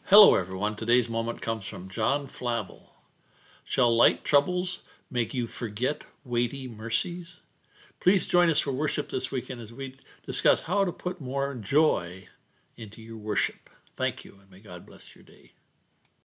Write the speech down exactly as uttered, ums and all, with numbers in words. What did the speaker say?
Hello everyone, today's moment comes from John Flavel. Shall light troubles make you forget weighty mercies? Please join us for worship this weekend as we discuss how to put more joy into your worship. Thank you, and may God bless your day.